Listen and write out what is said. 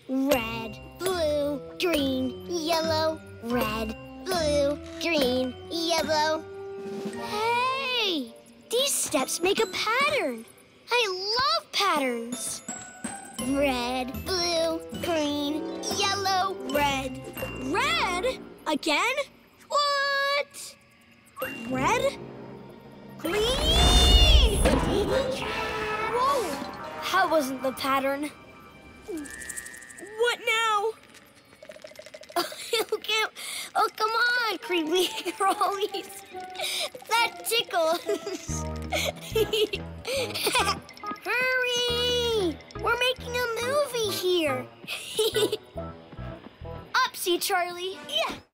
red, blue, green, yellow, red, blue, green, yellow. Hey, these steps make a pattern. I love patterns. Red, blue, green, yellow, red. Red? Again? What? Red? Green! Whoa! That wasn't the pattern. What now? Okay. Oh, come on, creepy crawlies. That tickles. Hurry! We're making a movie here. Upsy, Charlie. Yeah.